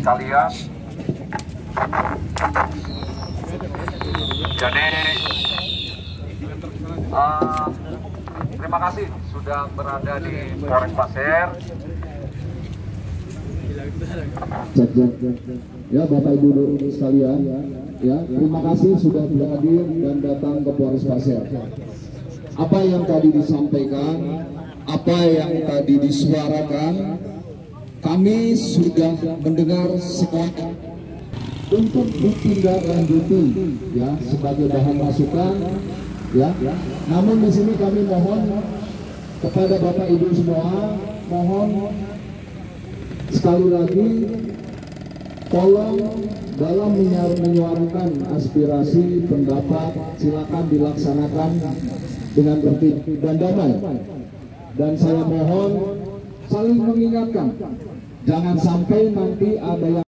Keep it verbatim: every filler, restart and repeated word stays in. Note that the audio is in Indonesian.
sekalian. Jadi uh, terima kasih sudah berada di Polres Pasir. Ya, Bapak Ibu Guru sekalian, ya, terima kasih sudah hadir dan datang ke Polres Pasir. Apa yang tadi disampaikan, apa yang tadi disuarakan, kami sudah mendengar semuanya untuk ditindaklanjuti, ya, sebagai bahan masukan, ya. Namun di sini kami mohon kepada Bapak Ibu semua, mohon sekali lagi tolong dalam menyuarakan aspirasi pendapat silakan dilaksanakan dengan tertib dan damai. Dan saya mohon saling mengingatkan, jangan sampai nanti ada yang